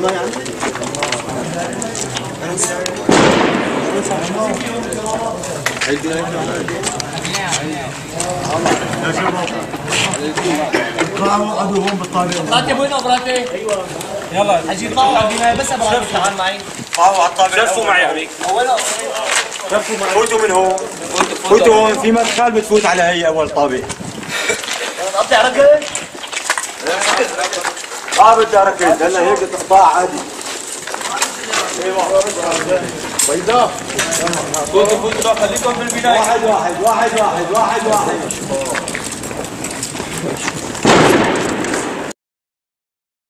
براتي وين براتي؟ يلا حجي طاوع بس براتي تعال معي. طاوع على الطابق. شرفوا معي عمي. فوتوا من هون. فوتوا هون في مدخل بتفوت على هي اول طابق. قطع ركض؟ بدي اركز هلا هيك تقطع عادي. بيضاء. فوتوا خليكم في البداية. واحد.